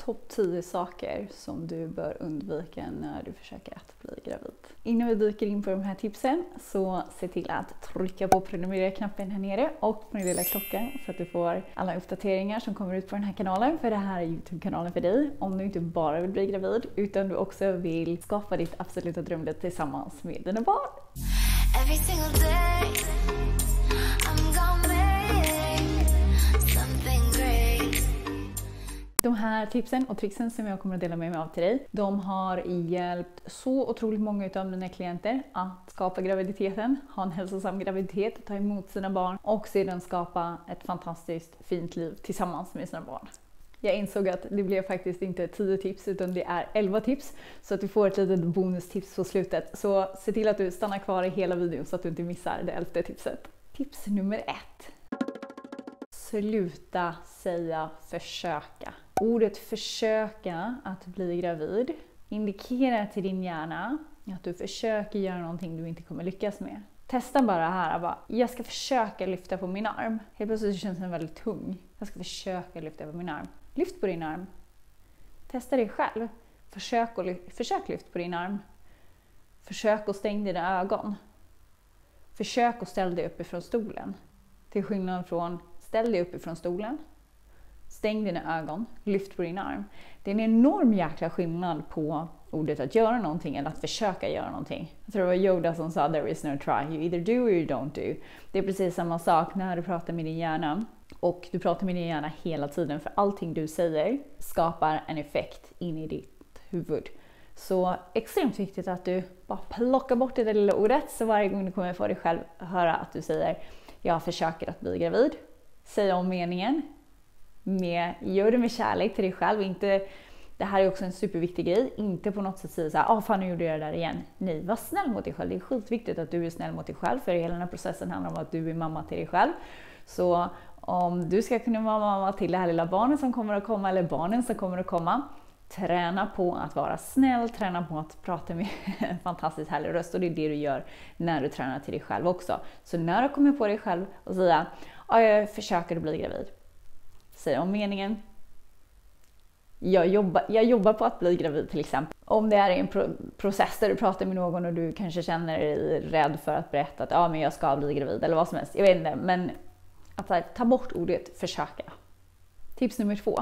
topp 10 saker som du bör undvika när du försöker att bli gravid. Innan vi dyker in på de här tipsen så se till att trycka på prenumerera-knappen här nere och på den lilla klockan så att du får alla uppdateringar som kommer ut på den här kanalen. För det här är YouTube-kanalen för dig om du inte bara vill bli gravid utan du också vill skapa ditt absoluta drömliv tillsammans med dina barn. Every single day, I'm gonna make something great. De här tipsen och tricksen som jag kommer att dela med mig av till dig, de har hjälpt så otroligt många av mina klienter att skapa graviditeten, ha en hälsosam graviditet, ta emot sina barn och sedan skapa ett fantastiskt fint liv tillsammans med sina barn. Jag insåg att det blev faktiskt inte 10 tips utan det är 11 tips så att du får ett litet bonustips på slutet. Så se till att du stannar kvar i hela videon så att du inte missar det 11:e tipset. Tips nummer 1. Sluta säga försöka. Ordet försöka att bli gravid indikerar till din hjärna att du försöker göra någonting du inte kommer lyckas med. Testa bara här, jag ska försöka lyfta på min arm. Helt plötsligt känns den väldigt tung. Jag ska försöka lyfta på min arm. Lyft på din arm. Testa det själv. Försök lyft på din arm. Försök att stänga dina ögon. Försök att ställa dig uppifrån stolen. Till skillnad från ställ dig uppifrån stolen. Stäng dina ögon. Lyft på din arm. Det är en enorm jäkla skillnad på ordet att göra någonting eller att försöka göra någonting. Jag tror det var Yoda som sa there is no try. You either do or you don't do. Det är precis samma sak när du pratar med din hjärna. Och du pratar med din hjärna hela tiden för allting du säger skapar en effekt in i ditt huvud. Så extremt viktigt att du bara plockar bort det där lilla ordet så varje gång du kommer få dig själv höra att du säger jag försöker att bli gravid. Säg om meningen. Gör det med kärlek till dig själv. Inte, det här är också en superviktig grej. Inte på något sätt säga så här, fan nu gjorde jag det där igen. Nej, var snäll mot dig själv. Det är skitviktigt att du är snäll mot dig själv. För hela den här processen handlar om att du är mamma till dig själv. Så om du ska kunna vara mamma till det här lilla barnet som kommer att komma eller barnen som kommer att komma. Träna på att vara snäll, träna på att prata med en fantastiskt härlig röst. Och det är det du gör när du tränar till dig själv också. Så när du kommer på dig själv och säga, jag försöker att bli gravid. Säg om meningen. Jag jobbar på att bli gravid till exempel. Om det är en process där du pratar med någon och du kanske känner dig rädd för att berätta att men jag ska bli gravid eller vad som helst. Jag vet inte, men att ta bort ordet försöka. Tips nummer 2.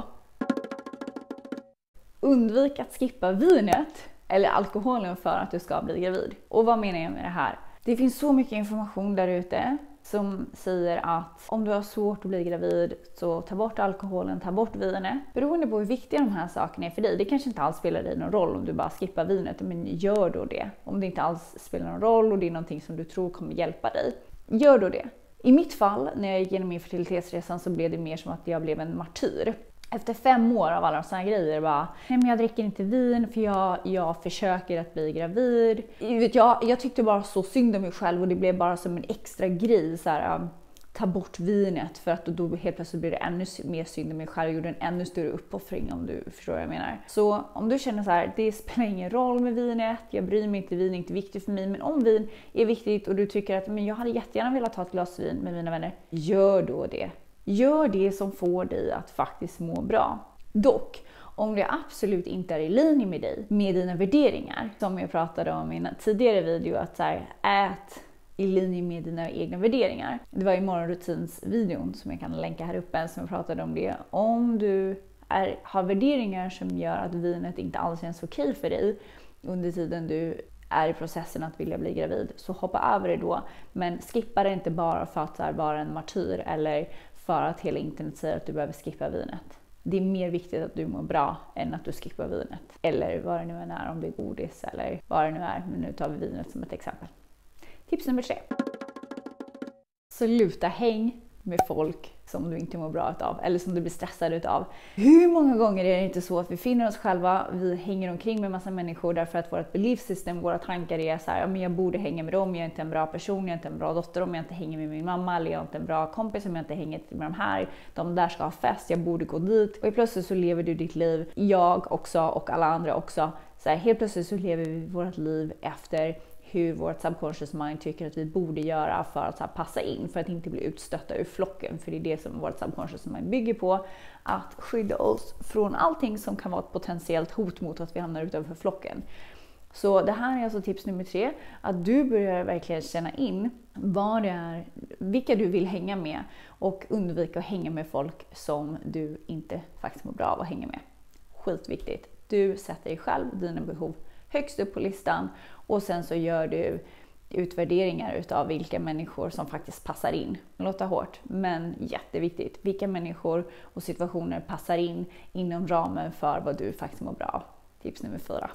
Undvik att skippa vinet eller alkoholen för att du ska bli gravid. Och vad menar jag med det här? Det finns så mycket information där ute som säger att om du har svårt att bli gravid så ta bort alkoholen, ta bort vinet. Beroende på hur viktiga de här sakerna är för dig. Det kanske inte alls spelar dig någon roll om du bara skippar vinet, men gör då det. Om det inte alls spelar någon roll och det är någonting som du tror kommer hjälpa dig, gör då det. I mitt fall, när jag gick igenom min fertilitetsresan så blev det mer som att jag blev en martyr. Efter 5 år av alla såna här grejer nej men jag dricker inte vin för jag försöker att bli gravid. Jag tyckte bara så synd om mig själv och det blev bara som en extra grej så här, ta bort vinet för att då helt plötsligt blir det ännu mer synd om mig själv och gjorde en ännu större uppoffring om du förstår vad jag menar. Så om du känner så här, det spelar ingen roll med vinet, jag bryr mig inte, vin är inte viktigt för mig, men om vin är viktigt och du tycker att men jag hade jättegärna velat ta ett glas vin med mina vänner, gör då det. Gör det som får dig att faktiskt må bra. Dock, om det absolut inte är i linje med dig, med dina värderingar, som jag pratade om i en tidigare video, att så här, ät i linje med dina egna värderingar. Det var i morgonrutinsvideon som jag kan länka här uppe som jag pratade om det. Om du har värderingar som gör att vinet inte alls känns okej för dig under tiden du är i processen att vilja bli gravid, så hoppa över det då. Men skippa det inte bara för att vara en martyr eller för att hela internet säger att du behöver skippa vinet. Det är mer viktigt att du mår bra än att du skippar vinet. Eller vad det nu än är, om det är godis eller vad det nu är. Men nu tar vi vinet som ett exempel. Tips nummer 3. Sluta häng med folk som du inte mår bra utav eller som du blir stressad utav. Hur många gånger är det inte så att vi finner oss själva, vi hänger omkring med massa människor därför att vårt belief system, våra tankar är så här, men jag borde hänga med dem, jag är inte en bra person, jag är inte en bra dotter om jag inte hänger med min mamma, eller jag är inte en bra kompis om jag inte hänger med de här, de där ska ha fest, jag borde gå dit. Och plötsligt så lever du ditt liv, jag också och alla andra också, så här, helt plötsligt så lever vi vårt liv efter hur vårt subconscious mind tycker att vi borde göra för att så här, passa in, för att inte bli utstötta ur flocken. För det är det som vårt subconscious mind bygger på, att skydda oss från allting som kan vara ett potentiellt hot mot att vi hamnar utanför flocken. Så det här är alltså tips nummer 3, att du börjar verkligen känna in vad det är, vilka du vill hänga med, och undvika att hänga med folk som du inte faktiskt mår bra av att hänga med. Skitviktigt. Du sätter dig själv, dina behov högst upp på listan, och sen så gör du utvärderingar utav vilka människor som faktiskt passar in. Det låter hårt, men jätteviktigt. Vilka människor och situationer passar in inom ramen för vad du faktiskt mår bra av. Tips nummer 4.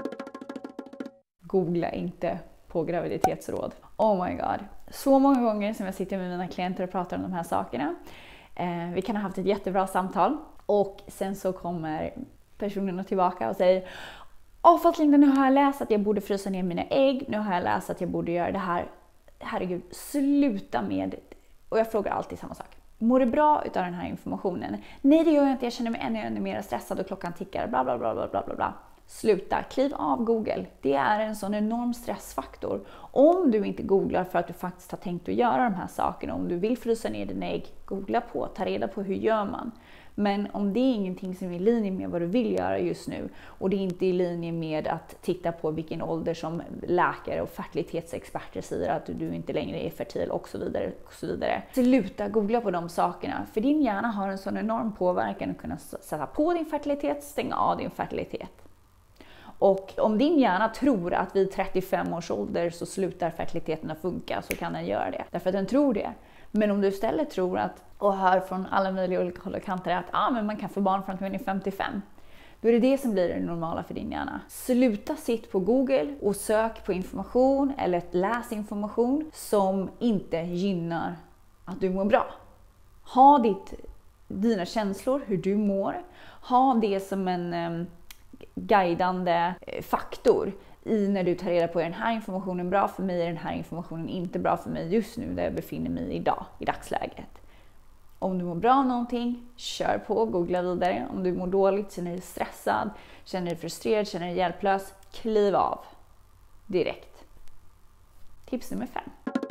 Googla inte på graviditetsråd. Oh my god. Så många gånger som jag sitter med mina klienter och pratar om de här sakerna. Vi kan ha haft ett jättebra samtal och sen så kommer personerna tillbaka och säger: fast Linda, nu har jag läst att jag borde frysa ner mina ägg. Nu har jag läst att jag borde göra det här. Herregud, sluta med. Och jag frågar alltid samma sak. Mår du bra utav den här informationen? Nej, det gör jag inte. Jag känner mig ännu mer stressad och klockan tickar. Bla bla bla bla bla bla. Sluta, kliv av Google. Det är en sån enorm stressfaktor. Om du inte googlar för att du faktiskt har tänkt att göra de här sakerna, om du vill frysa ner dina ägg, googla på, ta reda på hur gör man. Men om det är ingenting som är i linje med vad du vill göra just nu, och det är inte i linje med att titta på vilken ålder som läkare och fertilitetsexperter säger att du inte längre är fertil och så vidare och så vidare. Sluta googla på de sakerna, för din hjärna har en sån enorm påverkan att kunna sätta på din fertilitet, stänga av din fertilitet. Och om din hjärna tror att vid 35 års ålder så slutar fertiliteten att funka, så kan den göra det. Därför att den tror det. Men om du istället tror att, och hör från alla möjliga olika håll och kanter, att men man kan få barn från att man är 55. Då är det som blir det normala för din hjärna. Sluta sitt på Google och sök på information eller läs information som inte gynnar att du mår bra. Ha dina känslor, hur du mår. Ha det som en guidande faktor i när du tar reda på: är den här informationen bra för mig, är den här informationen inte bra för mig just nu där jag befinner mig idag, i dagsläget. Om du mår bra av någonting, kör på, googla vidare. Om du mår dåligt, känner dig stressad, känner dig frustrerad, känner dig hjälplös, kliv av direkt. Tips nummer 5.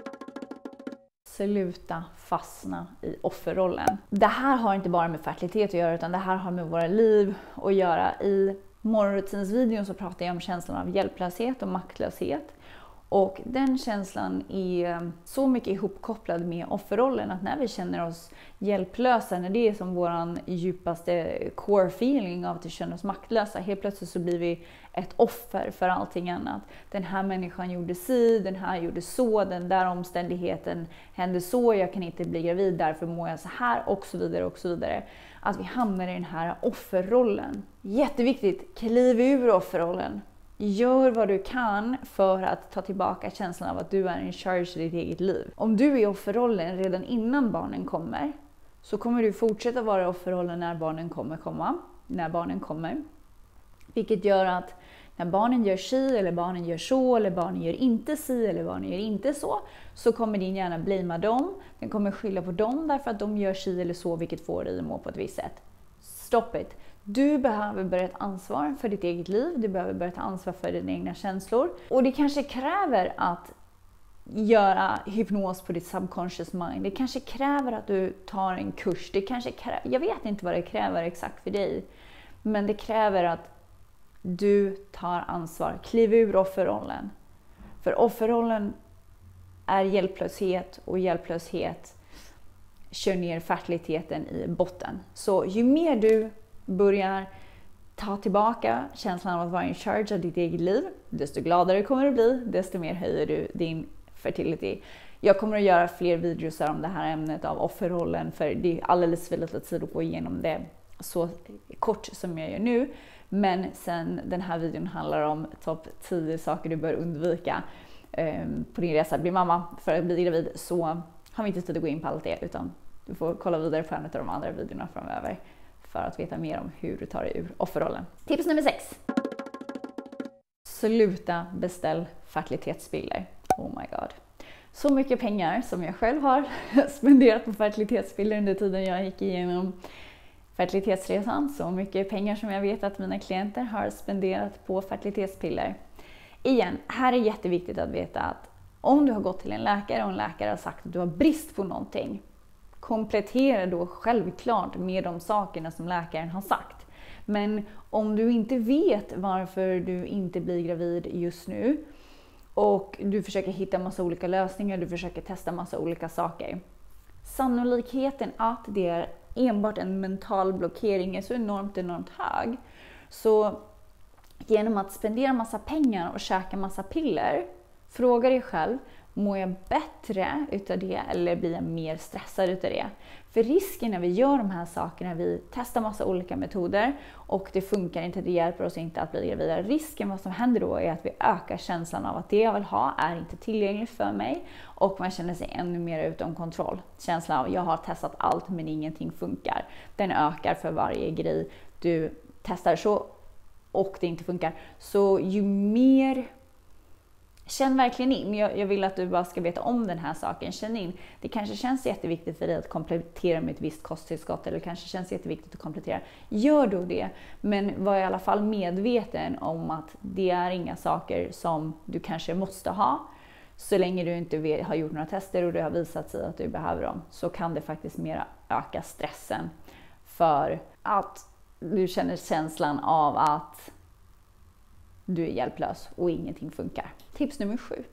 Sluta fastna i offerrollen. Det här har inte bara med fertilitet att göra, utan det här har med våra liv att göra. I morgonrutinsvideon så pratar jag om känslan av hjälplöshet och maktlöshet. Och den känslan är så mycket ihopkopplad med offerrollen, att när vi känner oss hjälplösa, när det är som våran djupaste core feeling av att vi känner oss maktlösa, helt plötsligt så blir vi ett offer för allting annat. Den här människan gjorde si, den här gjorde så, den där omständigheten hände så, jag kan inte bli gravid, därför mår jag så här, och så vidare och så vidare. Att vi hamnar i den här offerrollen. Jätteviktigt, kliv ur offerrollen. Gör vad du kan för att ta tillbaka känslan av att du är in charge i ditt eget liv. Om du är i offerrollen redan innan barnen kommer, så kommer du fortsätta vara i offerrollen när barnen kommer. Vilket gör att när barnen gör si, eller barnen gör så, eller barnen gör inte si, eller barnen gör inte så kommer din hjärna blamea dem. Den kommer skylla på dem därför att de gör si eller så, vilket får dig att må på ett visst sätt. Stop it! Du behöver börja ta ansvar för ditt eget liv, du behöver börja ta ansvar för dina egna känslor. Och det kanske kräver att göra hypnos på ditt subconscious mind. Det kanske kräver att du tar en kurs. Det kanske jag vet inte vad det kräver exakt för dig. Men det kräver att du tar ansvar. Kliv ur offerrollen. För offerrollen är hjälplöshet, och hjälplöshet kör ner fertiliteten i botten. Så ju mer du börjar ta tillbaka känslan av att vara in charge av ditt eget liv, desto gladare kommer du bli, desto mer höjer du din fertility. Jag kommer att göra fler videos om det här ämnet av offerrollen, för det är alldeles för lite tid att gå igenom det så kort som jag gör nu. Men sen den här videon handlar om topp 10 saker du bör undvika på din resa att bli mamma för att bli gravid, så har vi inte tid att gå in på allt det, utan du får kolla vidare på en av de andra videorna framöver för att veta mer om hur du tar dig ur offerrollen. Tips nummer 6. Sluta beställ fertilitetspiller. Oh my god. Så mycket pengar som jag själv har spenderat på fertilitetspiller under tiden jag gick igenom fertilitetsresan. Så mycket pengar som jag vet att mina klienter har spenderat på fertilitetspiller. Igen, här är jätteviktigt att veta att om du har gått till en läkare och en läkare har sagt att du har brist på någonting, komplettera då självklart med de sakerna som läkaren har sagt. Men om du inte vet varför du inte blir gravid just nu och du försöker hitta massa olika lösningar, du försöker testa massa olika saker. Sannolikheten att det är enbart en mental blockering är så enormt hög. Så genom att spendera massa pengar och käka massa piller, fråga dig själv, mår jag bättre utav det eller blir jag mer stressad utav det? För risken när vi gör de här sakerna, vi testar massa olika metoder och det funkar inte, det hjälper oss inte att bli gravida. Risken vad som händer då är att vi ökar känslan av att det jag vill ha är inte tillgängligt för mig och man känner sig ännu mer utom kontroll. Känslan av jag har testat allt men ingenting funkar. Den ökar för varje grej du testar så och det inte funkar. Så ju mer... Känn verkligen in. Jag vill att du bara ska veta om den här saken. Känn in. Det kanske känns jätteviktigt för dig att komplettera med ett visst kosttillskott eller kanske känns jätteviktigt att komplettera. Gör då det. Men var i alla fall medveten om att det är inga saker som du kanske måste ha. Så länge du inte har gjort några tester och det har visat sig att du behöver dem så kan det faktiskt mer öka stressen för att du känner känslan av att du är hjälplös och ingenting funkar. Tips nummer 7.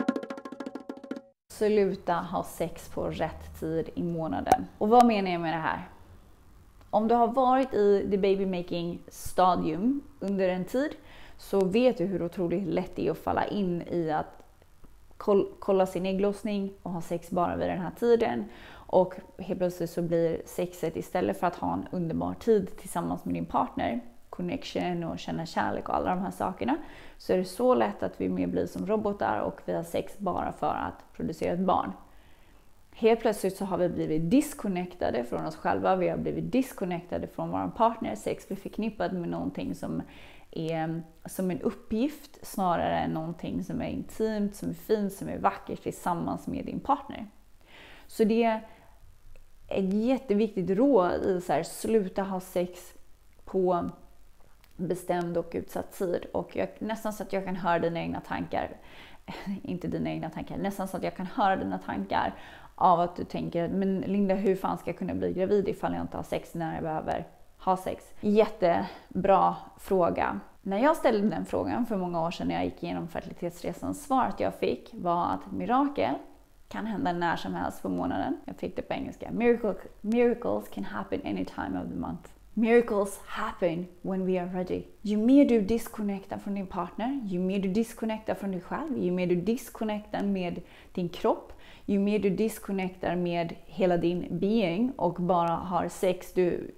Sluta ha sex på rätt tid i månaden. Och vad menar jag med det här? Om du har varit i the baby making stadium under en tid så vet du hur otroligt lätt det är att falla in i att kolla sin ägglossning och ha sex bara vid den här tiden. Och helt plötsligt så blir sexet istället för att ha en underbar tid tillsammans med din partner, connection och känna kärlek och alla de här sakerna, så är det så lätt att vi mer blir som robotar och vi har sex bara för att producera ett barn. Helt plötsligt så har vi blivit disconnectade från oss själva, vi har blivit disconnectade från vår partner. Sex blir förknippat med någonting som är som en uppgift snarare än någonting som är intimt, som är fint, som är vackert tillsammans med din partner. Så det är ett jätteviktigt råd i så här, sluta ha sex på bestämd och utsatt tid. Och nästan så att jag kan höra dina egna tankar, inte dina egna tankar, nästan så att jag kan höra dina tankar av att du tänker, men Linda, hur fan ska jag kunna bli gravid ifall jag inte har sex när jag behöver ha sex? Jättebra fråga. När jag ställde den frågan för många år sedan när jag gick igenom fertilitetsresan, svaret jag fick var att mirakel kan hända när som helst på månaden. Jag fick det på engelska. Miracles can happen any time of the month. Miracles happen when we are ready. Ju mer du disconnectar från din partner, ju mer du disconnectar från dig själv, ju mer du disconnectar med din kropp, ju mer du disconnectar med hela din being och bara har sex, du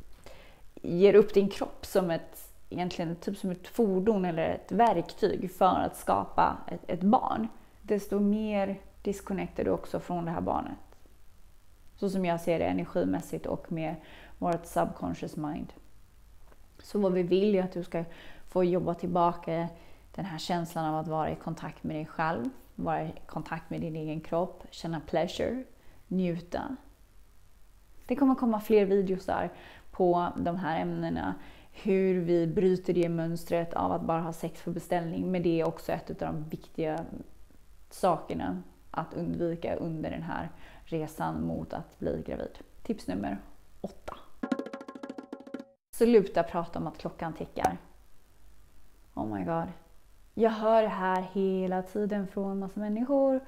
ger upp din kropp som egentligen typ som ett fordon eller ett verktyg för att skapa ett barn. Desto mer disconnectar du också från det här barnet. Så som jag ser det energimässigt och med vårt subconscious mind. Så vad vi vill är att du ska få jobba tillbaka den här känslan av att vara i kontakt med dig själv, vara i kontakt med din egen kropp, känna pleasure, njuta. Det kommer komma fler videos där på de här ämnena, hur vi bryter det mönstret av att bara ha sex för beställning, men det är också ett av de viktiga sakerna att undvika under den här resan mot att bli gravid. Tips nummer 8. Sluta prata om att klockan tickar. Oh my god. Jag hör det här hela tiden från massa människor.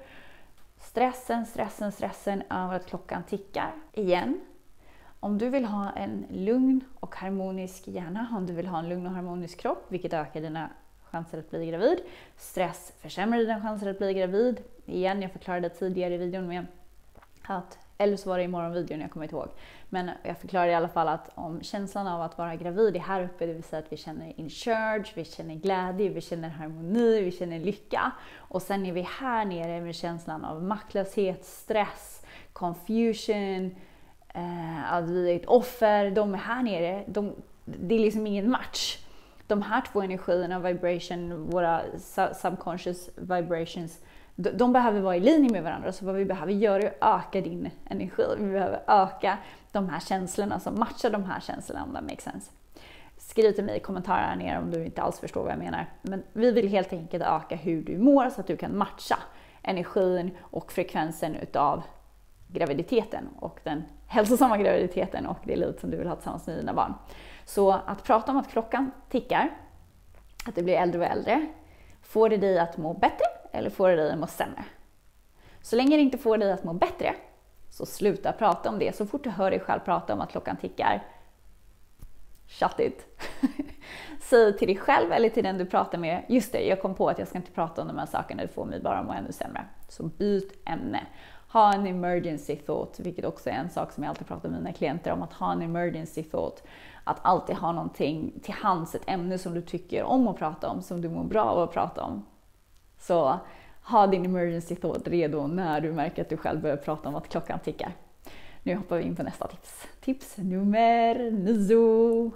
Stressen över att klockan tickar. Igen. Om du vill ha en lugn och harmonisk hjärna, om du vill ha en lugn och harmonisk kropp, vilket ökar dina chanser att bli gravid. Stress försämrar dina chanser att bli gravid. Igen, jag förklarade tidigare i videon med att, eller så var det i morgonvideon, jag kommer inte ihåg. Men jag förklarade i alla fall att om känslan av att vara gravid är här uppe, det vill säga att vi känner in charge, vi känner glädje, vi känner harmoni, vi känner lycka. Och sen är vi här nere med känslan av maktlöshet, stress, confusion, att vi är ett offer. De är här nere, det är liksom ingen match. De här två energierna, vibration, våra subconscious vibrations, de behöver vara i linje med varandra. Så vad vi behöver göra är att öka din energi. Vi behöver öka de här känslorna som matchar de här känslorna, om det makes sense. Skriv till mig i kommentarerna här nere om du inte alls förstår vad jag menar. Men vi vill helt enkelt öka hur du mår så att du kan matcha energin och frekvensen utav graviditeten och den hälsosamma graviditeten och det livet som du vill ha tillsammans med dina barn. Så att prata om att klockan tickar, att du blir äldre och äldre, får det dig att må bättre eller får det dig att må sämre? Så länge det inte får dig att må bättre, så sluta prata om det. Så fort du hör dig själv prata om att klockan tickar, shut it. Säg till dig själv eller till den du pratar med, just det, jag kom på att jag ska inte prata om de här sakerna, det får mig bara må ännu sämre. Så byt ämne. Ha en emergency thought, vilket också är en sak som jag alltid pratar med mina klienter om, att ha en emergency thought. Att alltid ha någonting till hands, ett ämne som du tycker om att prata om, som du mår bra av att prata om. Så ha din emergency thought redo när du märker att du själv börjar prata om att klockan tickar. Nu hoppar vi in på nästa tips. Tips nummer 9.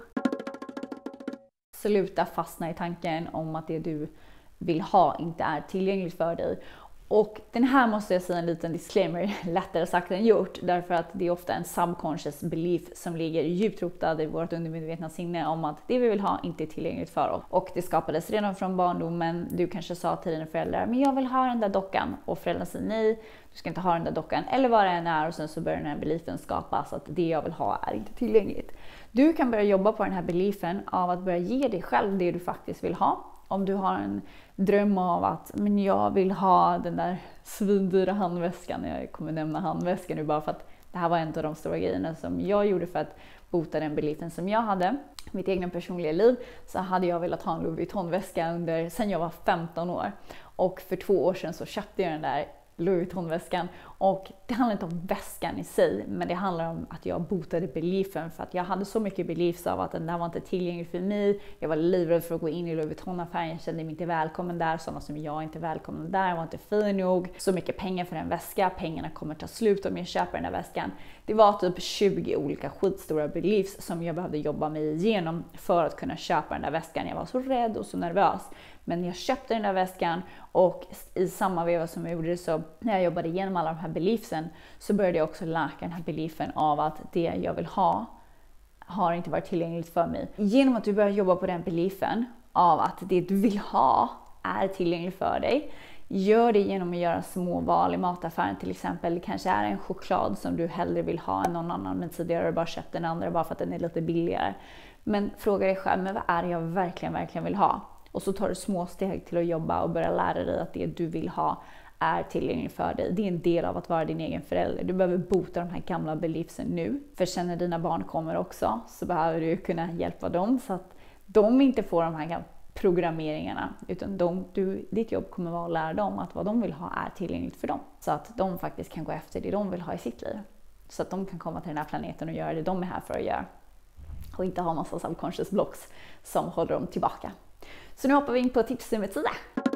Sluta fastna i tanken om att det du vill ha inte är tillgängligt för dig. Och den här måste jag säga en liten disclaimer, lättare sagt än gjort, därför att det är ofta en subconscious belief som ligger djupt rotad i vårt undermedvetna sinne om att det vi vill ha inte är tillgängligt för oss. Och det skapades redan från barndomen. Du kanske sa till dina föräldrar, men jag vill ha den där dockan, och föräldrarna säger nej, du ska inte ha den där dockan, eller vad det än är, och sen så börjar den här beliefen skapas att det jag vill ha är inte tillgängligt. Du kan börja jobba på den här beliefen av att börja ge dig själv det du faktiskt vill ha. Om du har en dröm av att men jag vill ha den där svindyra handväskan, jag kommer nämna handväskan nu bara för att det här var en av de stora grejerna som jag gjorde för att bota den beliefen som jag hade. Mitt egna personliga liv så hade jag velat ha en Louis Vuitton-väska sen jag var 15 år. Och för 2 år sedan så köpte jag den där Louis Vuitton-väskan, och det handlar inte om väskan i sig, men det handlar om att jag botade beliefen, för att jag hade så mycket beliefs av att den där var inte tillgänglig för mig. Jag var livrädd för att gå in i Louis Vuitton-affären, jag kände mig inte välkommen där, sådana som jag inte välkommen där, jag var inte fin nog, så mycket pengar för en väska, pengarna kommer ta slut om jag köper den där väskan. Det var typ 20 olika skitstora beliefs som jag behövde jobba mig igenom för att kunna köpa den där väskan. Jag var så rädd och så nervös. Men jag köpte den där väskan, och i samma veva som jag gjorde det, så när jag jobbade igenom alla de här beliefsen, så började jag också läka den här beliefen av att det jag vill ha har inte varit tillgängligt för mig. Genom att du börjar jobba på den beliefen av att det du vill ha är tillgängligt för dig, gör det genom att göra små val i mataffären till exempel. Det kanske är en choklad som du hellre vill ha än någon annan, men tidigare har du bara köpt den andra bara för att den är lite billigare. Men fråga dig själv, men vad är det jag verkligen vill ha? Och så tar du små steg till att jobba och börja lära dig att det du vill ha är tillgängligt för dig. Det är en del av att vara din egen förälder. Du behöver bota de här gamla beliefsen nu. För sen när dina barn kommer också, så behöver du kunna hjälpa dem så att de inte får de här programmeringarna. Utan ditt jobb kommer vara att lära dem att vad de vill ha är tillgängligt för dem. Så att de faktiskt kan gå efter det de vill ha i sitt liv. Så att de kan komma till den här planeten och göra det de är här för att göra. Och inte ha massa subconscious blocks som håller dem tillbaka. Så nu hoppar vi in på tips nummer 10.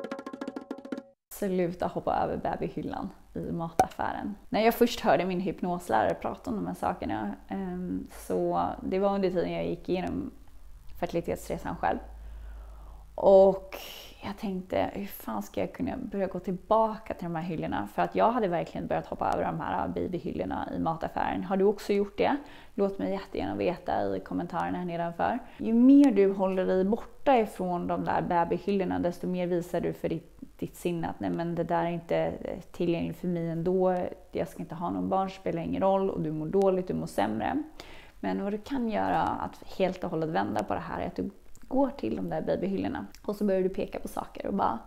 Sluta hoppa över babyhyllan i mataffären. När jag först hörde min hypnoslärare prata om de här sakerna, så det var under tiden jag gick igenom fertilitetsresan själv. Och jag tänkte, hur fan ska jag kunna börja gå tillbaka till de här hyllorna? För att jag hade verkligen börjat hoppa över de här babyhyllorna i mataffären. Har du också gjort det? Låt mig jättegärna veta i kommentarerna här nedanför. Ju mer du håller dig borta ifrån de där babyhyllorna, desto mer visar du för ditt sinne att nej, men det där är inte tillgängligt för mig ändå. Jag ska inte ha någon barn, spelar ingen roll, och du mår dåligt, du mår sämre. Men vad du kan göra att helt och hållet vända på det här är att du går till de där babyhyllorna och så börjar du peka på saker och bara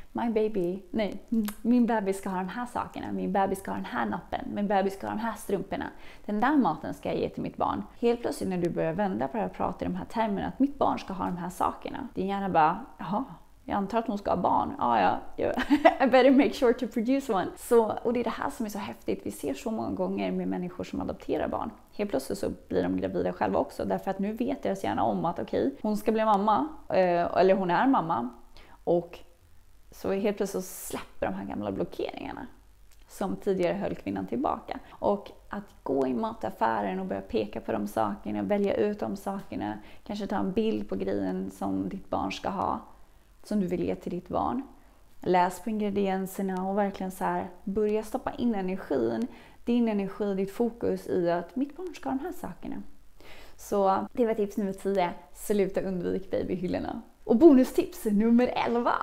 min bebis ska ha de här sakerna, min bebis ska ha den här nappen, min bebis ska ha de här strumporna, den där maten ska jag ge till mitt barn. Helt plötsligt när du börjar vända på det och prata i de här termerna att mitt barn ska ha de här sakerna, din hjärna bara, jaha, jag antar att hon ska ha barn. Ja. I better make sure to produce one. Och det är det här som är så häftigt. Vi ser så många gånger med människor som adopterar barn. Helt plötsligt så blir de gravida själva också. Därför att nu vet deras hjärna om att okej, hon ska bli mamma. Eller hon är mamma. Och så helt plötsligt så släpper de här gamla blockeringarna som tidigare höll kvinnan tillbaka. Och att gå i mataffären och börja peka på de sakerna, välja ut de sakerna, kanske ta en bild på grejen som ditt barn ska ha, som du vill ge till ditt barn. Läs på ingredienserna och verkligen så här, börja stoppa in energin, din energi, ditt fokus i att mitt barn ska ha de här sakerna. Så det var tips nummer 10. Sluta undvik babyhyllorna. Och bonustips nummer 11.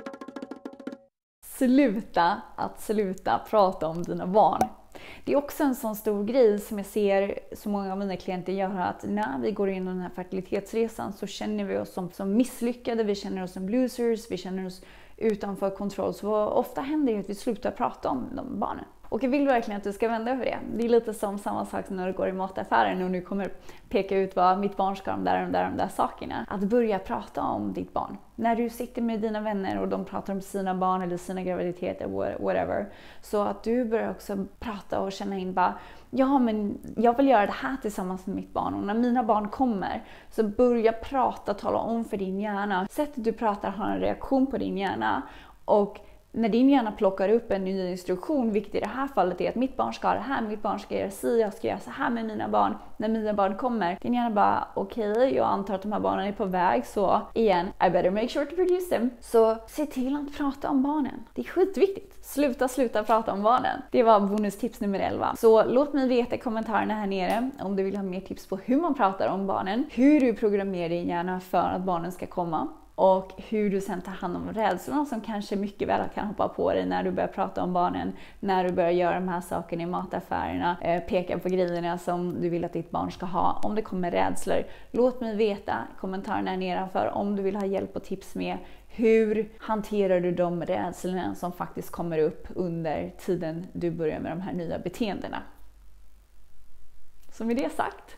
Sluta prata om dina barn. Det är också en sån stor grej som jag ser så många av mina klienter göra, att när vi går in i den här fertilitetsresan så känner vi oss som misslyckade, vi känner oss som losers, vi känner oss utanför kontroll. Så ofta händer det att vi slutar prata om de barnen. Och jag vill verkligen att du ska vända över det. Det är lite som samma sak som när du går i mataffären och nu kommer peka ut vad mitt barn ska de där sakerna. Att börja prata om ditt barn. När du sitter med dina vänner och de pratar om sina barn eller sina graviditeter, whatever. Så att du börjar också prata och känna in bara, ja men jag vill göra det här tillsammans med mitt barn. Och när mina barn kommer så börja prata, tala om för din hjärna. Sättet du pratar har en reaktion på din hjärna. Och när din hjärna plockar upp en ny instruktion, vilket i det här fallet är att mitt barn ska ha det här, mitt barn ska göra si, jag ska göra så här med mina barn. När mina barn kommer, din hjärna bara, okej, jag antar att de här barnen är på väg, så igen, I better make sure to produce them. Så se till att prata om barnen. Det är skitviktigt. Sluta prata om barnen. Det var bonustips nummer 11. Så låt mig veta i kommentarerna här nere om du vill ha mer tips på hur man pratar om barnen, hur du programmerar din hjärna för att barnen ska komma. Och hur du sen tar hand om rädslorna som kanske mycket väl kan hoppa på dig när du börjar prata om barnen, när du börjar göra de här sakerna i mataffärerna, peka på grejerna som du vill att ditt barn ska ha. Om det kommer rädslor, låt mig veta i kommentarerna nedanför om du vill ha hjälp och tips med hur hanterar du de rädslorna som faktiskt kommer upp under tiden du börjar med de här nya beteendena. Så med det sagt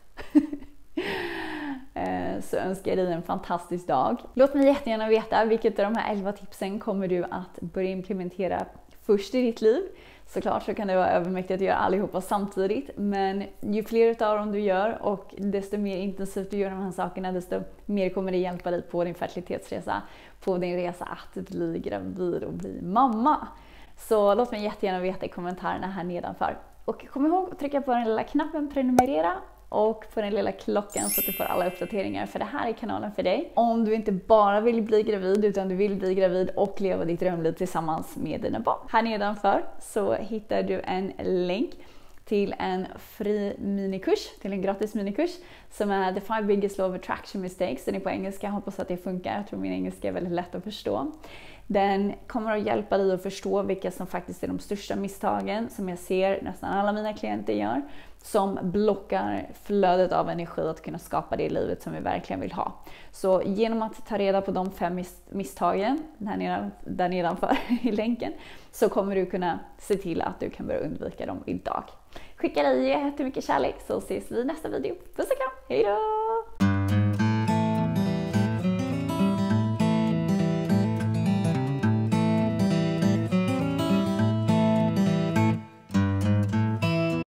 så önskar jag dig en fantastisk dag. Låt mig jättegärna veta vilket av de här 11 tipsen kommer du att börja implementera först i ditt liv. Såklart så kan det vara övermäktigt att göra allihopa samtidigt, men ju fler av dem du gör och desto mer intensivt du gör de här sakerna, desto mer kommer det hjälpa dig på din fertilitetsresa, på din resa att bli gravid och bli mamma. Så låt mig jättegärna veta i kommentarerna här nedanför. Och kom ihåg att trycka på den lilla knappen prenumerera och på den lilla klockan så att du får alla uppdateringar, för det här är kanalen för dig. Om du inte bara vill bli gravid utan du vill bli gravid och leva ditt drömliv tillsammans med dina barn. Här nedanför så hittar du en länk till en fri minikurs, till en gratis minikurs som är The 5 Biggest Law of Attraction Mistakes. Den är på engelska, jag hoppas att det funkar. Jag tror min engelska är väldigt lätt att förstå. Den kommer att hjälpa dig att förstå vilka som faktiskt är de största misstagen som jag ser nästan alla mina klienter gör, som blockar flödet av energi att kunna skapa det livet som vi verkligen vill ha. Så genom att ta reda på de 5 misstagen där nedanför i länken så kommer du kunna se till att du kan börja undvika dem idag. Skicka dig jättemycket kärlek så ses vi i nästa video. Puss och kram, hejdå!